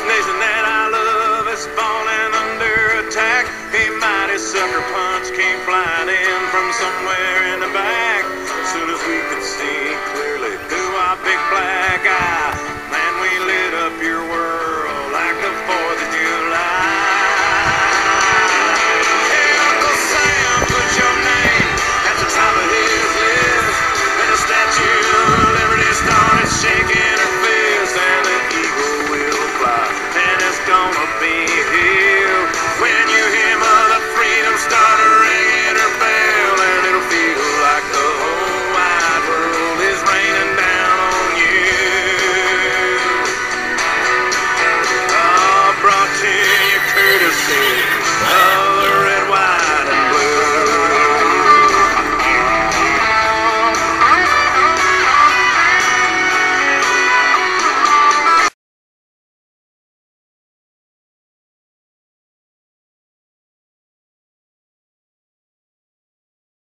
nation that I love is falling under attack. A mighty sucker punch came flying in from somewhere in the back. Soon as we could see clearly through our big black eye, man, we lit up your world like the 4th of July. Hey, Uncle Sam, put your name at the top of his list, and the Statue of Liberty started shaking her fist, and the eagle will fly, and it's gonna be